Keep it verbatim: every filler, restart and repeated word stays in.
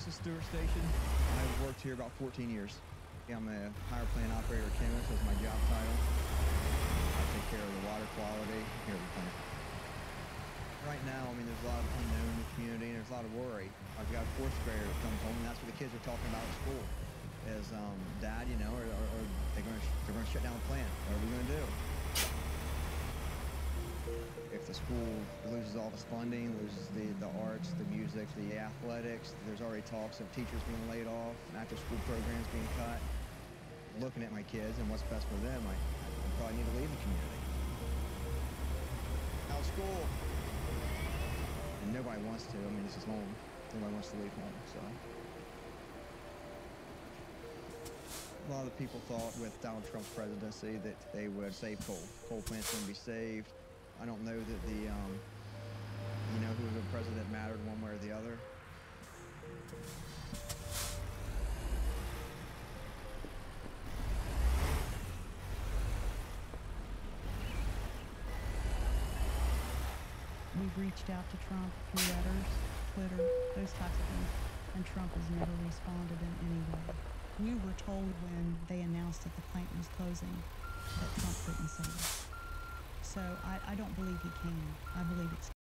This is Stewart Station. I've worked here about fourteen years. I'm a power plant operator chemist. That's my job title. I take care of the water quality here at the plant. Right now, I mean, there's a lot of unknown in the community, and there's a lot of worry. I've got a fourth grader that comes home, and that's what the kids are talking about at school. Is, um, Dad, you know, are, are, are they going to they're going to shut down the plant? What are we going to do? If the school loses all its funding, loses the, the arts, the music, the athletics, there's already talks of teachers being laid off, after-school programs being cut. Looking at my kids and what's best for them, I, I probably need to leave the community. Out of school. And nobody wants to. I mean, this is home. Nobody wants to leave home, so. A lot of people thought with Donald Trump's presidency that they would save coal. Coal plants wouldn't be saved. I don't know that the, um, you know, who the president mattered one way or the other. We've reached out to Trump through letters, Twitter, those types of things, and Trump has never responded in any way. We were told when they announced that the plant was closing that Trump couldn't save us. So I, I don't believe he can. I believe it's